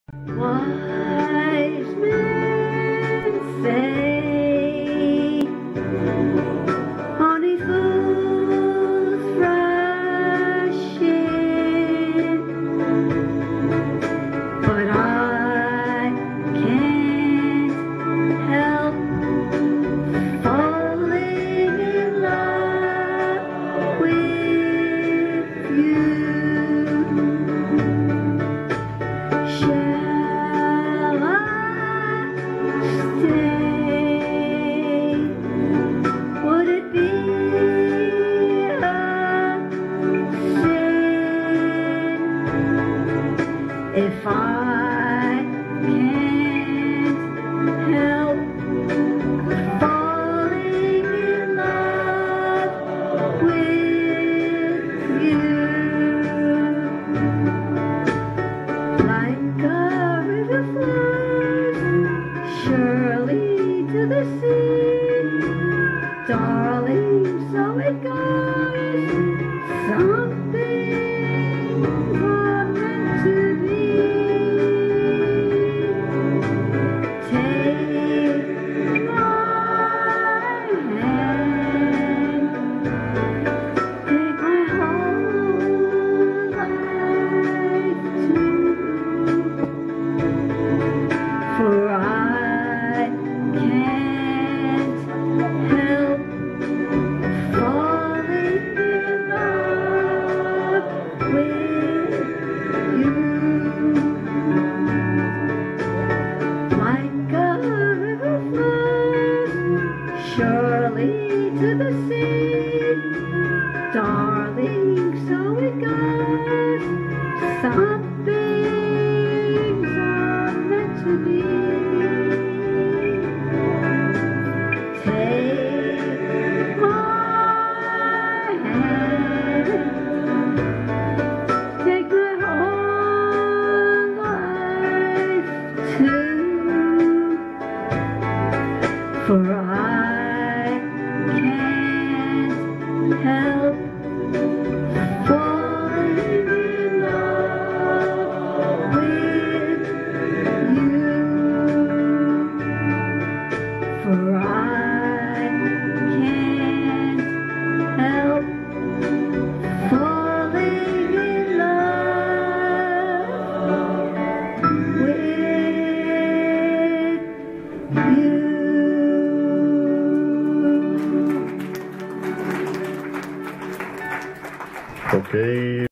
Wise men say only fools rush in, but I can't help falling in love with you. Shall I stay? Would it be a sin if I can't help falling in love with you? Like a river flows surely to the sea, darling, so it goes. Some things are meant to be. Take my hand, take my whole life too, for I can't help falling in love with you. Like a river flows surely to the sea, darling, so it goes. Some things are meant to be.